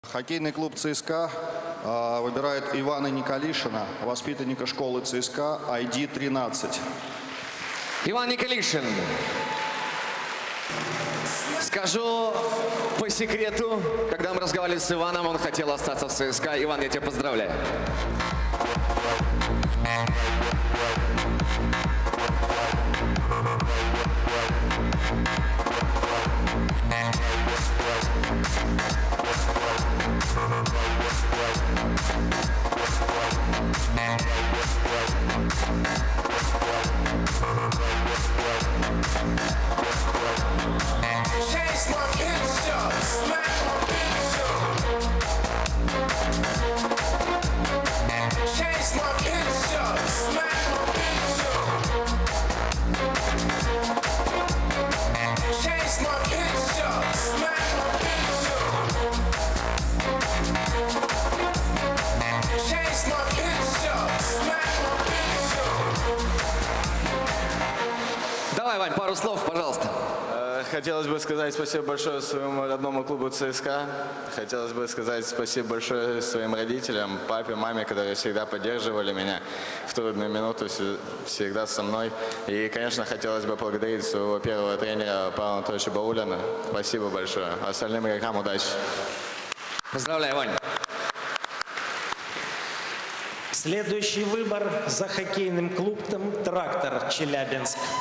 Хоккейный клуб ЦСКА выбирает Ивана Николишина, воспитанника школы ЦСКА, ID 13. Иван Николишин. Скажу по секрету, когда мы разговаривали с Иваном, он хотел остаться в ЦСКА. Иван, я тебя поздравляю. Давай, Вань, пару слов, пожалуйста. Хотелось бы сказать спасибо большое своему родному клубу ЦСКА. Хотелось бы сказать спасибо большое своим родителям, папе, маме, которые всегда поддерживали меня в трудную минуту, всегда со мной. И, конечно, хотелось бы поблагодарить своего первого тренера Павла Анатольевича Баулина. Спасибо большое. Остальным игрокам удачи. Поздравляю, Вань. Следующий выбор за хоккейным клубом «Трактор» Челябинск.